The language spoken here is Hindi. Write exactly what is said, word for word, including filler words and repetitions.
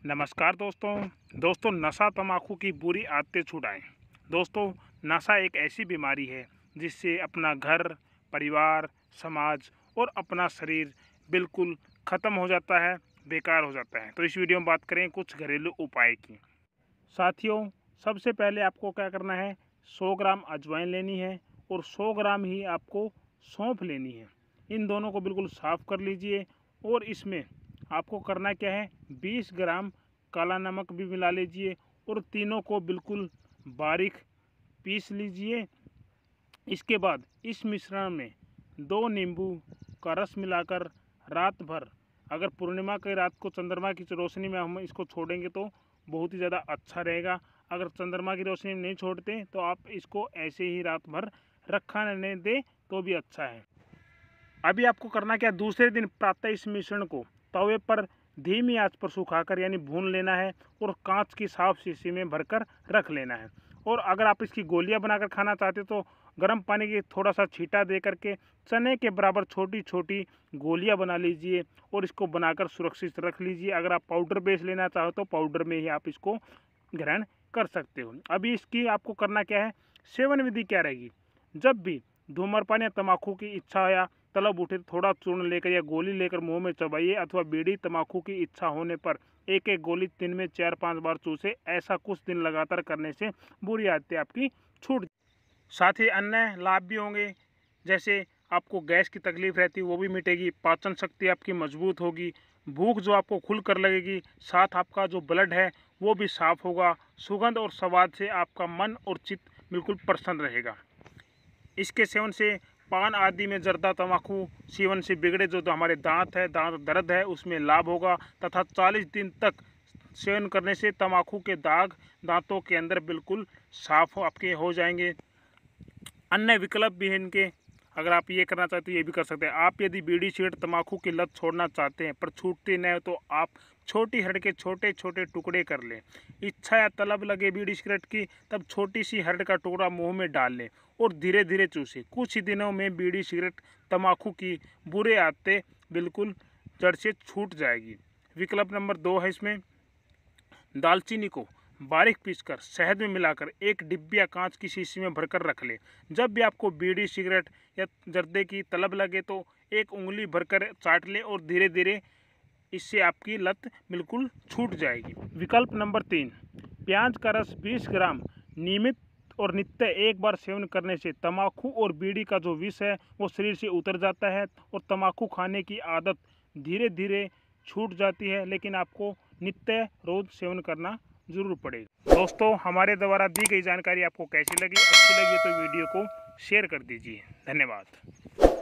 नमस्कार दोस्तों दोस्तों नशा तंबाकू की बुरी आदतें छुड़ाएं। दोस्तों नशा एक ऐसी बीमारी है जिससे अपना घर, परिवार, समाज और अपना शरीर बिल्कुल ख़त्म हो जाता है, बेकार हो जाता है। तो इस वीडियो में बात करें कुछ घरेलू उपाय की। साथियों, सबसे पहले आपको क्या करना है, सौ ग्राम अजवाइन लेनी है और सौ ग्राम ही आपको सौंफ लेनी है। इन दोनों को बिल्कुल साफ़ कर लीजिए और इसमें आपको करना क्या है, बीस ग्राम काला नमक भी मिला लीजिए और तीनों को बिल्कुल बारीक पीस लीजिए। इसके बाद इस मिश्रण में दो नींबू का रस मिलाकर रात भर, अगर पूर्णिमा की रात को चंद्रमा की रोशनी में हम इसको छोड़ेंगे तो बहुत ही ज़्यादा अच्छा रहेगा। अगर चंद्रमा की रोशनी में नहीं छोड़ते तो आप इसको ऐसे ही रात भर रखा रहने दें तो भी अच्छा है। अभी आपको करना क्या, दूसरे दिन प्रातः इस मिश्रण को तवे पर धीमी आंच पर सुखाकर यानी भून लेना है और कांच की साफ शीशी में भरकर रख लेना है। और अगर आप इसकी गोलियां बनाकर खाना चाहते तो गर्म पानी की थोड़ा सा छींटा दे करके चने के बराबर छोटी छोटी गोलियां बना लीजिए और इसको बनाकर सुरक्षित रख लीजिए। अगर आप पाउडर बेस लेना चाहो तो पाउडर में ही आप इसको ग्रहण कर सकते हो। अभी इसकी आपको करना क्या है, सेवन विधि क्या रहेगी, जब भी धूम्रपान या तंबाकू की इच्छा या तलब उठे थोड़ा चूर्ण लेकर या गोली लेकर मुंह में चबाइए, अथवा बीड़ी तंबाकू की इच्छा होने पर एक एक गोली दिन में चार पांच बार चूसे। ऐसा कुछ दिन लगातार करने से बुरी आदतें आपकी छूट। साथ ही अन्य लाभ भी होंगे, जैसे आपको गैस की तकलीफ रहती है वो भी मिटेगी, पाचन शक्ति आपकी मजबूत होगी, भूख जो आपको खुल कर लगेगी, साथ आपका जो ब्लड है वो भी साफ होगा, सुगंध और स्वाद से आपका मन और चित्त बिल्कुल प्रसन्न रहेगा। इसके सेवन से पान आदि में जर्दा तंबाकू सेवन से बिगड़े जो हमारे दांत है, दांत दर्द है, उसमें लाभ होगा तथा चालीस दिन तक सेवन करने से तंबाकू के दाग दांतों के अंदर बिल्कुल साफ आपके हो जाएंगे। अन्य विकल्प भी हैं इनके, अगर आप ये करना चाहते हैं ये भी कर सकते हैं। आप यदि बीड़ी सिगरेट तंबाकू की लत छोड़ना चाहते हैं पर छूटती नहीं हो तो आप छोटी हरड़ के छोटे छोटे टुकड़े कर लें। इच्छा या तलब लगे बीड़ी सिगरेट की तब छोटी सी हरड़ का टुकड़ा मुंह में डाल लें और धीरे धीरे चूसें। कुछ ही दिनों में बीड़ी सिगरेट तंबाकू की बुरे आदतें बिल्कुल जड़ से छूट जाएगी। विकल्प नंबर दो है इसमें, दालचीनी को बारीक पीसकर शहद में मिलाकर एक डिब्बी या कांच की शीशी में भरकर रख लें। जब भी आपको बीड़ी सिगरेट या जर्दे की तलब लगे तो एक उंगली भरकर चाट लें और धीरे धीरे इससे आपकी लत बिल्कुल छूट जाएगी। विकल्प नंबर तीन, प्याज का रस बीस ग्राम नियमित और नित्य एक बार सेवन करने से तंबाकू और बीड़ी का जो विष है वो शरीर से उतर जाता है और तंबाकू खाने की आदत धीरे धीरे छूट जाती है, लेकिन आपको नित्य रोज सेवन करना जरूर पड़ेगा। दोस्तों, हमारे द्वारा दी गई जानकारी आपको कैसी लगी, अच्छी लगी तो वीडियो को शेयर कर दीजिए। धन्यवाद।